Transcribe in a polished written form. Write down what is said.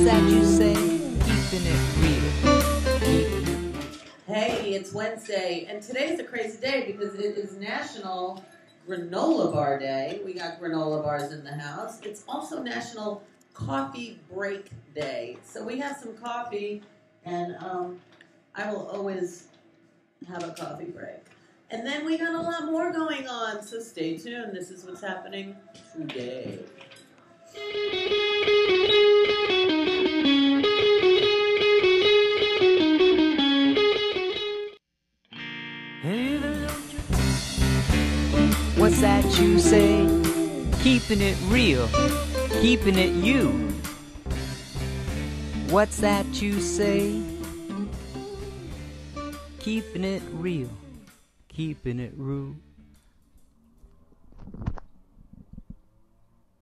that you say? Keeping it real. Hey, it's Wednesday, and today's a crazy day because it is National Granola Bar Day. We got granola bars in the house. It's also National Coffee Break Day. So we have some coffee, and I will always have a coffee break. And then we got a lot more going on, so stay tuned. This is what's happening today. What's that you say? Keeping it real, keeping it you. What's that you say? Keeping it real, keeping it rude.